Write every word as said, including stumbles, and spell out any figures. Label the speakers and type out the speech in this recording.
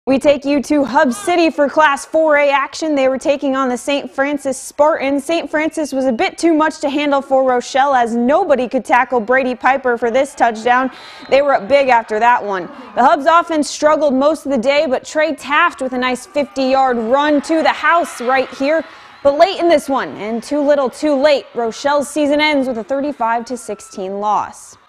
Speaker 1: We take you to Hub City for Class four A action. They were taking on the Saint Francis Spartans. Saint Francis was a bit too much to handle for Rochelle as nobody could tackle Brady Piper for this touchdown. They were up big after that one. The Hub's offense struggled most of the day, but Trey Taft with a nice fifty-yard run to the house right here. But late in this one, and too little too late, Rochelle's season ends with a thirty-five to sixteen loss.